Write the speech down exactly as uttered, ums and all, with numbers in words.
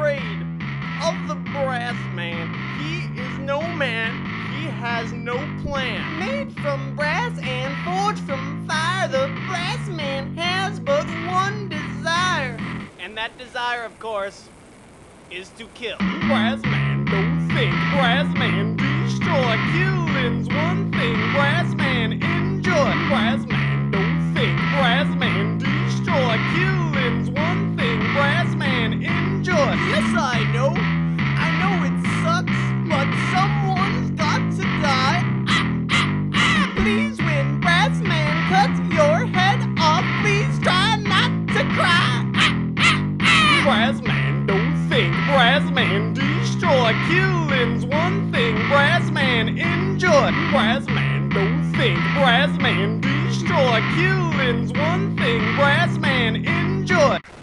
afraid of the brass man. He is no man, he has no plan. Made from brass and forged from fire, the brass man has but one desire. And that desire, of course, is to kill. Brass man don't think, brass man destroy. Killing's one thing, brass man enjoy. Brass man don't think, brass man destroy. Killing's one thing, brass man enjoy. Yes, I know, I know it sucks, but someone's got to die. Ah, ah, ah. Please, when brass man cuts your head off, please try not to cry. Ah, ah, ah. Brass man don't think, brass man destroy. Killing's one thing, brass man enjoy. Brass man don't think, brass man destroy. Killing's one thing, brass man enjoy.